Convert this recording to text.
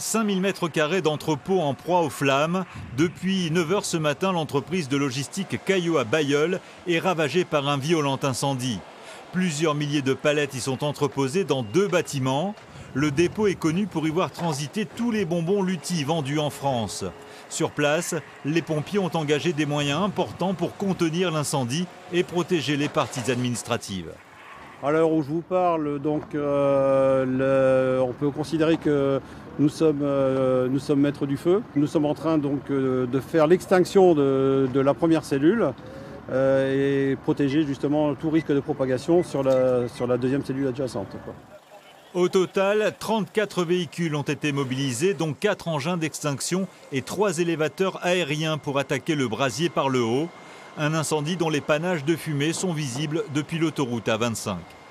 5000 m² d'entrepôt en proie aux flammes. Depuis 9 h ce matin, l'entreprise de logistique Caillot à Bailleul est ravagée par un violent incendie. Plusieurs milliers de palettes y sont entreposées dans 2 bâtiments. Le dépôt est connu pour y voir transiter tous les bonbons Lutti vendus en France. Sur place, les pompiers ont engagé des moyens importants pour contenir l'incendie et protéger les parties administratives. À l'heure où je vous parle, donc, on peut considérer que nous sommes maîtres du feu. Nous sommes en train donc, de faire l'extinction de la première cellule et protéger justement tout risque de propagation sur la deuxième cellule adjacente, quoi. Au total, 34 véhicules ont été mobilisés, dont 4 engins d'extinction et 3 élévateurs aériens pour attaquer le brasier par le haut. Un incendie dont les panaches de fumée sont visibles depuis l'autoroute A25.